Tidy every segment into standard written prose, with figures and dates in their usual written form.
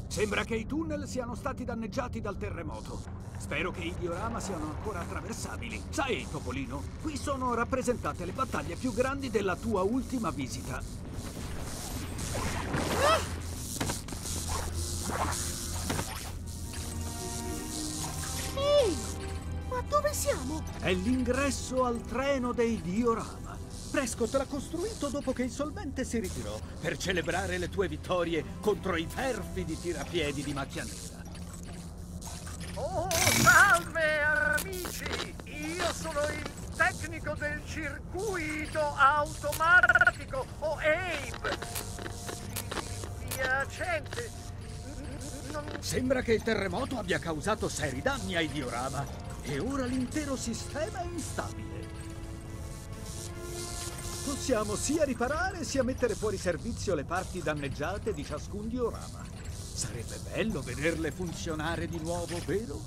Sembra che i tunnel siano stati danneggiati dal terremoto. Spero che i diorama siano ancora attraversabili. Sai, Topolino, qui sono rappresentate le battaglie più grandi della tua ultima visita. Ehi, ma dove siamo? È l'ingresso al treno dei diorama. Prescott l'ha costruito dopo che il solvente si ritirò, per celebrare le tue vittorie contro i perfidi tirapiedi di Macchia Nera. Oh, salve amici! Io sono il tecnico del circuito automatico, o Abe! Piacente! Sembra che il terremoto abbia causato seri danni ai diorama e ora l'intero sistema è instabile. Possiamo sia riparare sia mettere fuori servizio le parti danneggiate di ciascun diorama. Sarebbe bello vederle funzionare di nuovo, vero?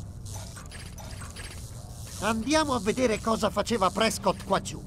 Andiamo a vedere cosa faceva Prescott qua giù.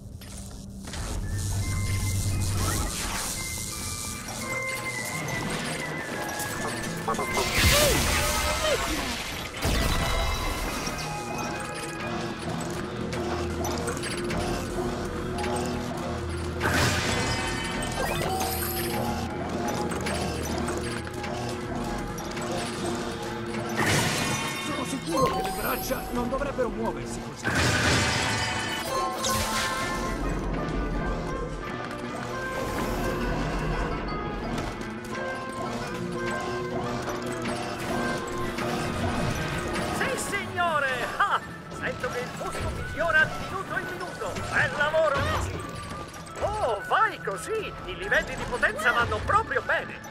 Sono sicuro che le braccia non dovrebbero muoversi così. Sì, signore! Ah, sento che il posto migliora di minuto in minuto. Bel lavoro, amici! Oh, vai così! I livelli di potenza vanno proprio bene.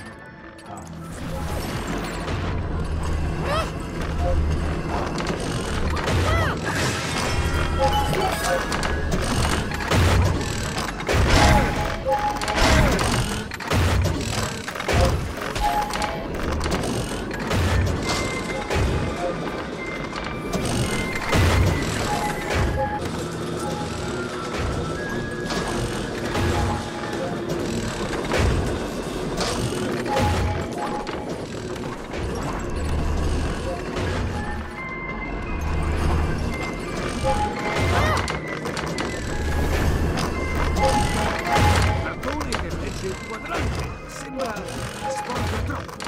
Trattore che regge il quadrante. Sembra sporca troppo.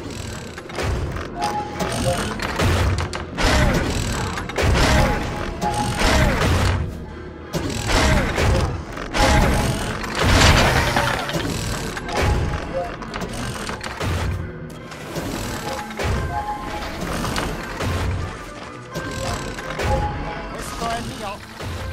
Questo è mio.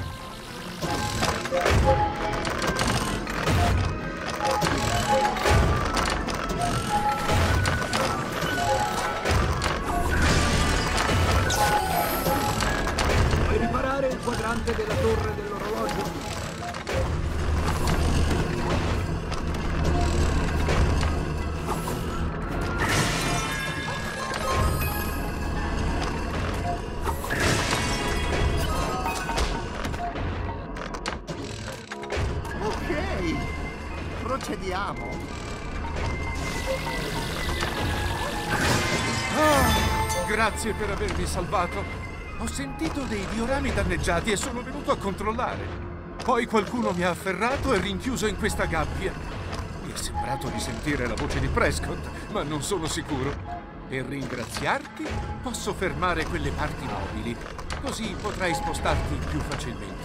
Puoi riparare il quadrante della torre dell'orologio? Ok, procediamo. Grazie per avermi salvato. Ho sentito dei diorami danneggiati e sono venuto a controllare. Poi qualcuno mi ha afferrato e rinchiuso in questa gabbia. Mi è sembrato di sentire la voce di Prescott, ma non sono sicuro. Per ringraziarti, posso fermare quelle parti mobili, così potrai spostarti più facilmente.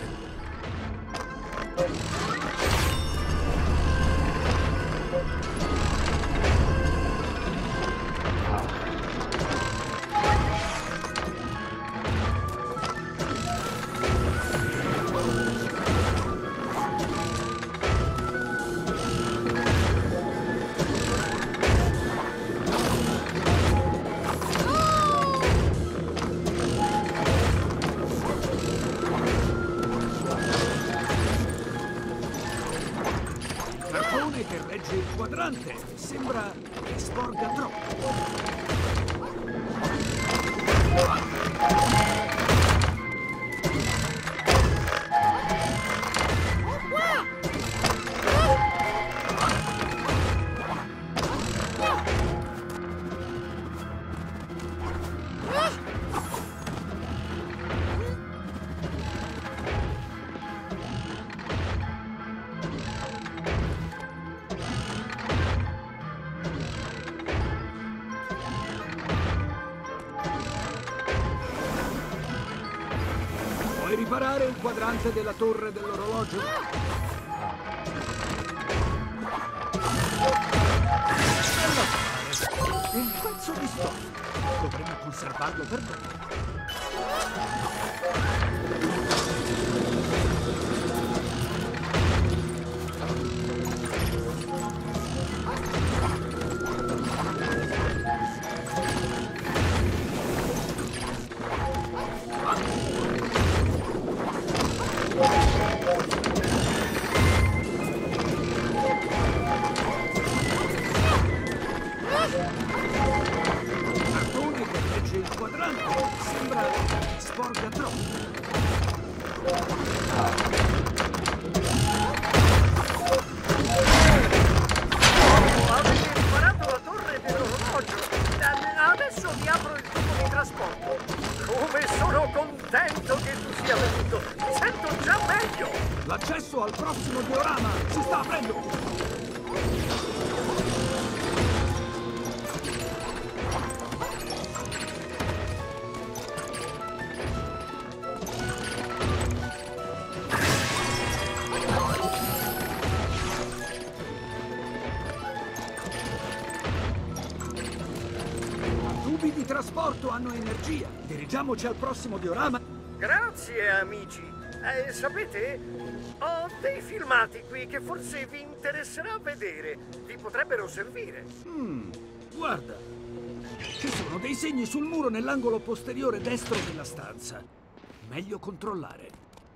Trattore che regge il quadrante. Sembra che sporga troppo. riparare il quadrante della torre dell'orologio? Un pezzo di storia. Dovremmo conservarlo per dopo. Marconi che legge il quadrante. Sembra sporca troppo. Avete riparato la torre dell'orologio. Adesso vi apro il tubo di trasporto. Come sono contento che tu sia venuto. Mi sento già meglio. L'accesso al prossimo diorama si sta aprendo. Tubi di trasporto hanno energia. Dirigiamoci al prossimo diorama. Grazie, amici. Sapete, ho dei filmati qui che forse vi interesserà vedere. Vi potrebbero servire. Guarda, ci sono dei segni sul muro nell'angolo posteriore destro della stanza. Meglio controllare.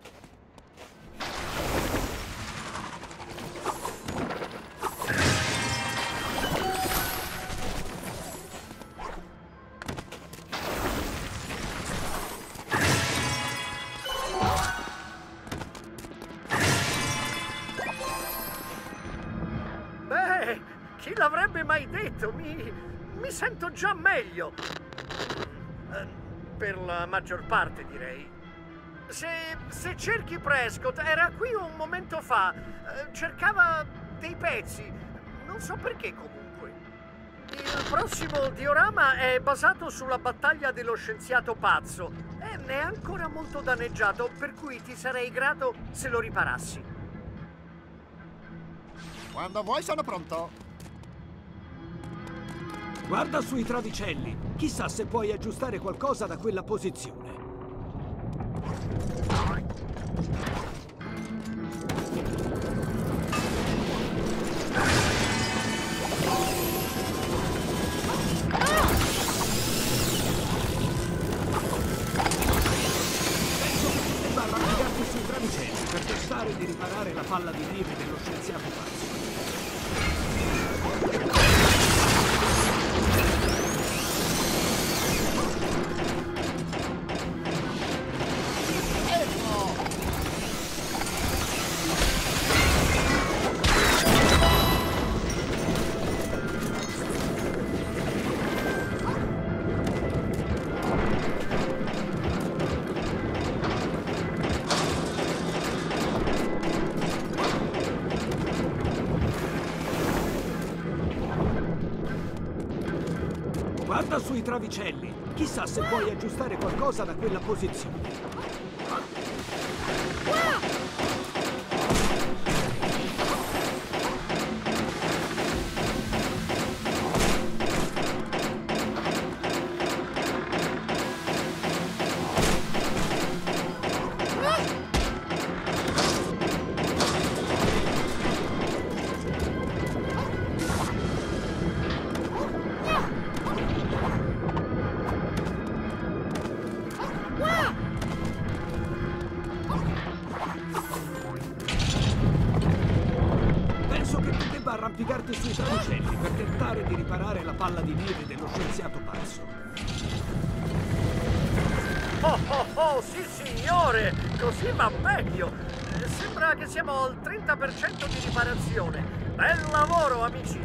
Beh, chi l'avrebbe mai detto? Mi sento già meglio. Per la maggior parte, direi. Se cerchi Prescott, era qui un momento fa. Cercava dei pezzi. Non so perché, comunque. Il prossimo diorama è basato sulla battaglia dello scienziato pazzo. E è ancora molto danneggiato, per cui ti sarei grato se lo riparassi. Quando vuoi sono pronto. Guarda sui travicelli. Chissà se puoi aggiustare qualcosa da quella posizione. Penso che debba arrampicarti sui travicelli per tentare di riparare la palla di neve dello scienziato pazzo. Guarda sui travicelli. Chissà se puoi aggiustare qualcosa da quella posizione. Penso che tu debba arrampicarti sui travicelli per tentare di riparare la palla di neve dello scienziato pazzo. Oh, sì signore! Così va meglio! Sembra che siamo al 30% di riparazione. Bel lavoro, amici!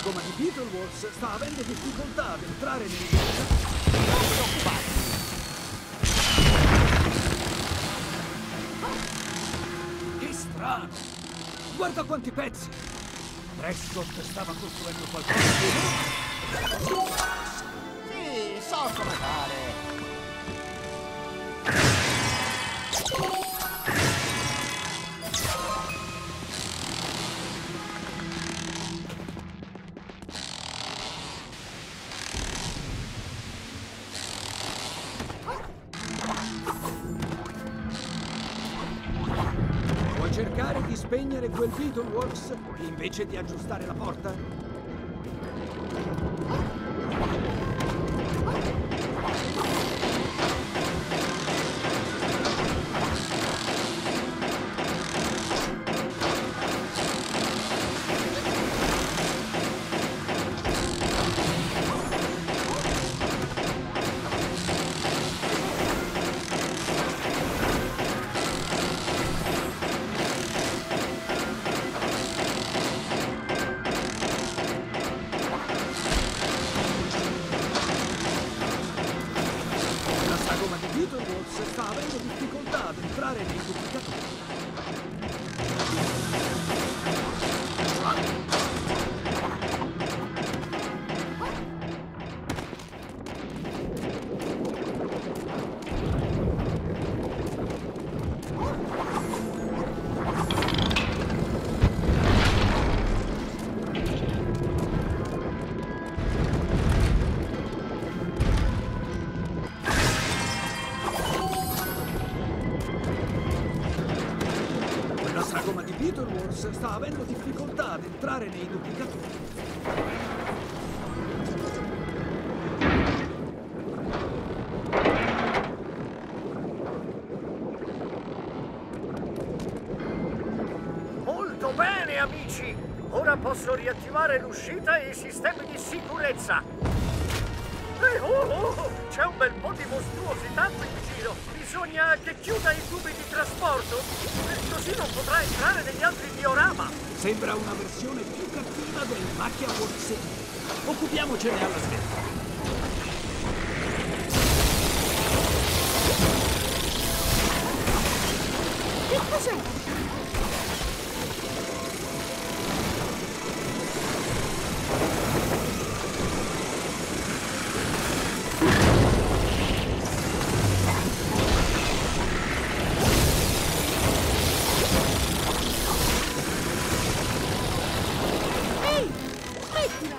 sagoma di Beetleborgs sta avendo difficoltà ad entrare nel... Non preoccuparti. Che strano! Guarda quanti pezzi! Prescott stava costruendo qualcosa di... Sì, so come fare. Vuoi cercare di spegnere quel Beetleborgs invece di aggiustare la porta? Beetleborgs sta avendo difficoltà ad entrare nei duplicatori. La sagoma di Beetleborgs sta avendo difficoltà ad entrare nei duplicatori. Molto bene, amici! Ora posso riattivare l'uscita e i sistemi di sicurezza. C'è un bel po' di mostruosità qui in giro. Bisogna che chiuda i tubi di trasporto, così non potrà entrare negli altri diorama. Sembra una versione più cattiva del Macchia Works. Occupiamocene alla svelta. Che cos'è? Ehi, smettila!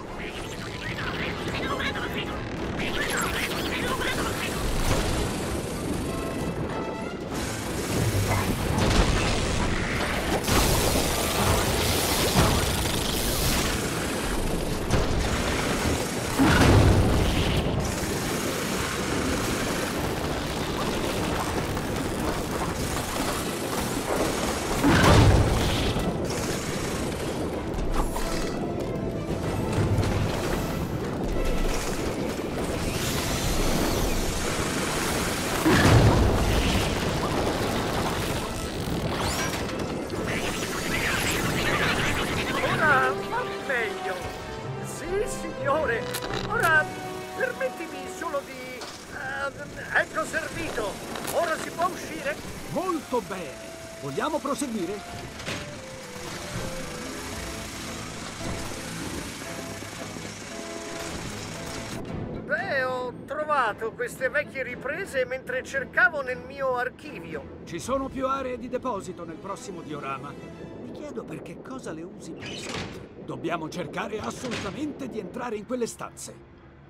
Ora va meglio. Sì, signore. Ora permettimi solo di... ecco servito. Ora si può uscire? Molto bene. Vogliamo proseguire? Beh, ho trovato queste vecchie riprese mentre cercavo nel mio archivio. Ci sono più aree di deposito nel prossimo diorama. Mi chiedo per che cosa le usi Prescott. Dobbiamo cercare assolutamente di entrare in quelle stanze.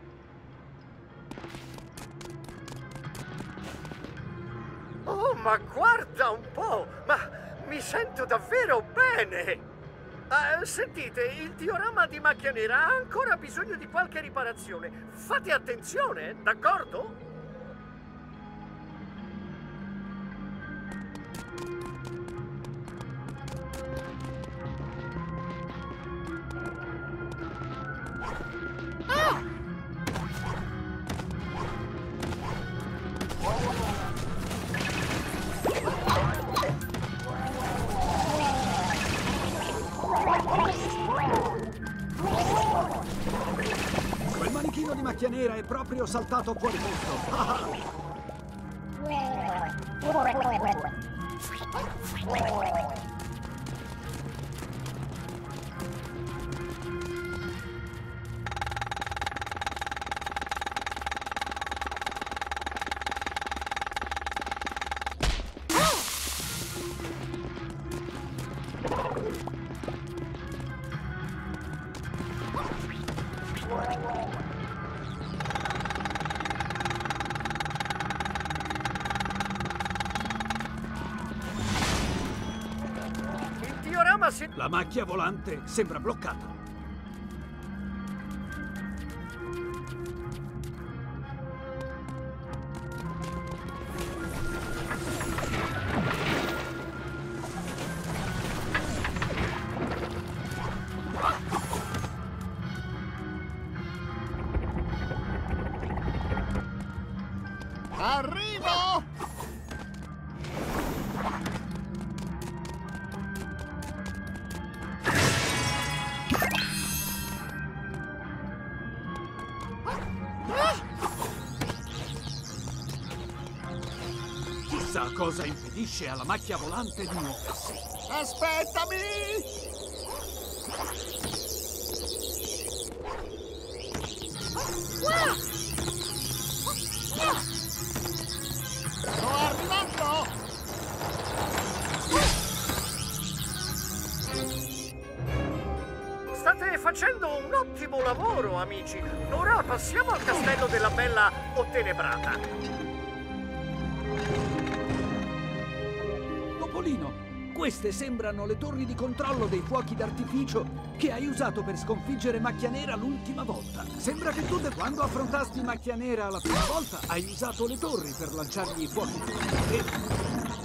Oh, ma guarda un po'! Ma mi sento davvero bene! Sentite, il diorama di Macchia Nera ha ancora bisogno di qualche riparazione. Fate attenzione, d'accordo? l'assassino di Macchia Nera è proprio saltato fuori posto. Il diorama si... La macchia volante sembra bloccata. Arrivo! Chissà cosa impedisce alla macchia volante di muoversi. Aspettami! Sto arrivando! State facendo un ottimo lavoro, amici. Ora passiamo al castello della Bella Ottenebrata. Topolino, queste sembrano le torri di controllo dei fuochi d'artificio che hai usato per sconfiggere Macchia Nera l'ultima volta. Sembra che tu, quando affrontasti Macchia Nera la prima volta, hai usato le torri per lanciargli i fuochi d'artificio.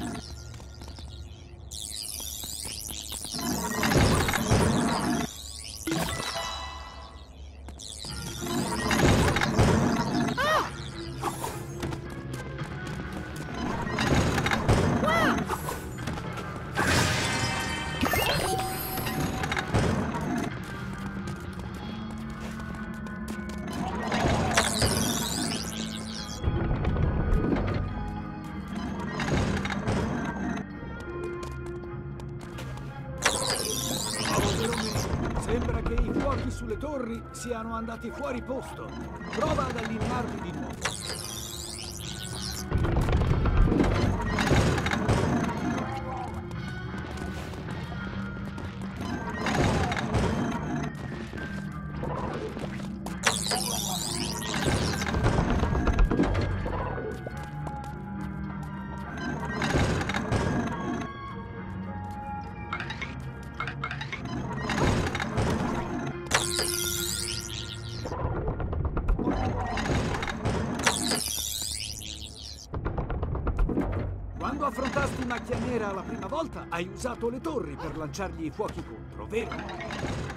Sembra che i fuochi sulle torri siano andati fuori posto. Prova ad allinearli di nuovo. Quando affrontasti Macchia Nera la prima volta, hai usato le torri per lanciargli i fuochi contro, vero?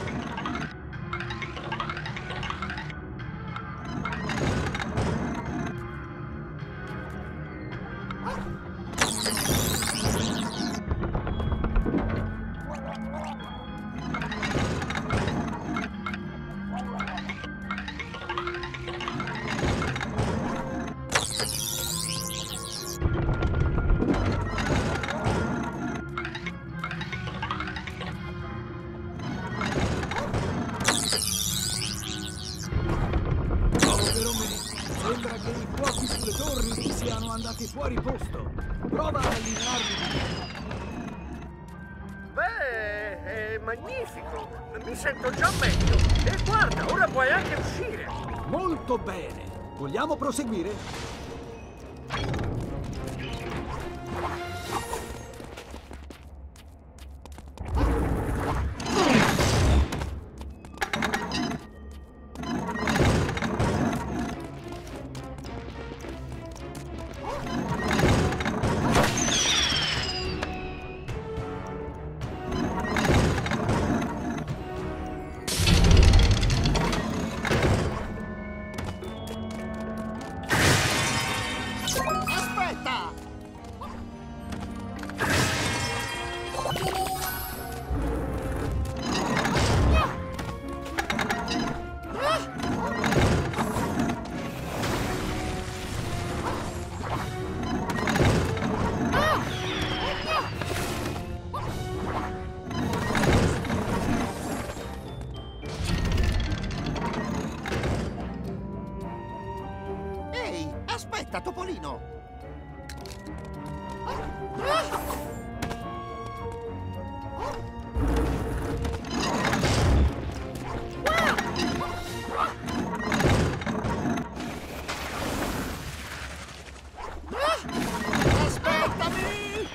Sembra che i fuochi sulle torri siano andati fuori posto. Prova ad allinearli di nuovo. Beh, è magnifico. Mi sento già meglio. E guarda, ora puoi anche uscire. Molto bene. Vogliamo proseguire? Aspetta, Topolino! Aspettami!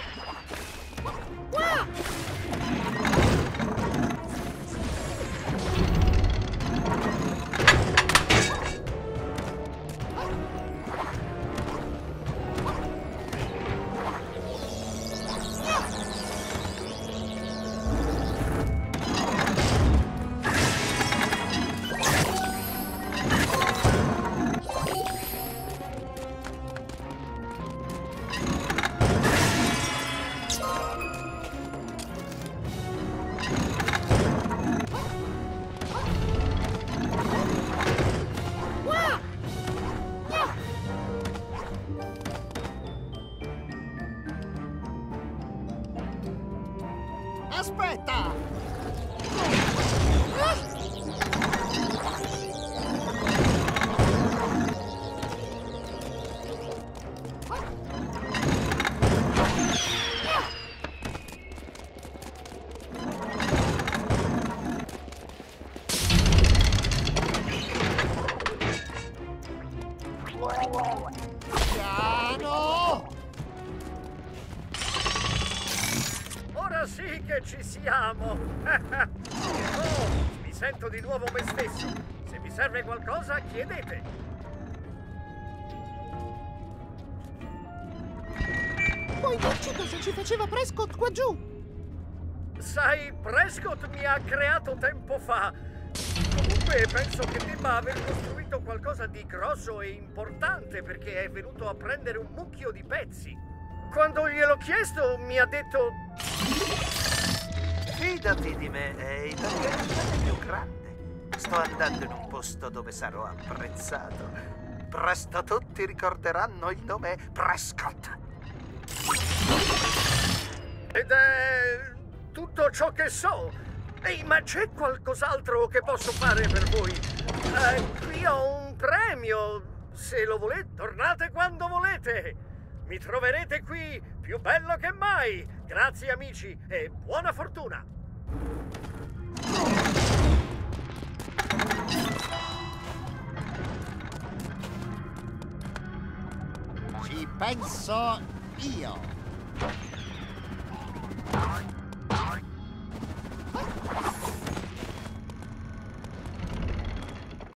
Aspetta! Piano! Ora sì che ci siamo! Oh, mi sento di nuovo me stesso. Se vi serve qualcosa, chiedete. Puoi dirci cosa ci faceva Prescott qua giù? Sai, Prescott mi ha creato tempo fa. Comunque penso che debba aver costruito qualcosa di grosso e importante perché è venuto a prendere un mucchio di pezzi. Quando gliel'ho chiesto mi ha detto... Fidati di me, è il pianeta più grande. Sto andando in un posto dove sarò apprezzato. Presto tutti ricorderanno il nome Prescott. Ed è tutto ciò che so. Ehi, ma c'è qualcos'altro che posso fare per voi? Qui ho un premio. Se lo volete, tornate quando volete. Mi troverete qui più bello che mai. Grazie amici e buona fortuna. Ci penso io.